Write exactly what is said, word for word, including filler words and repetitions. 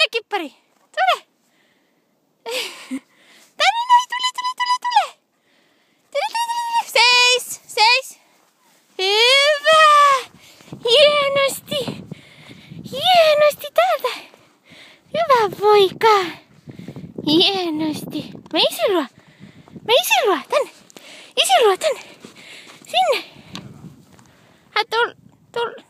kippari. Tule. Tänne näin, tule, tule, tule, tule. Tule, tule, tule. Seis, seis. Hyvä. Hienosti. Hienosti täältä. Hyvä poika. Hienosti. Me isi luo. Me isi luo. Tänne. Isi luo tänne. Sinne. Hän tul, tul.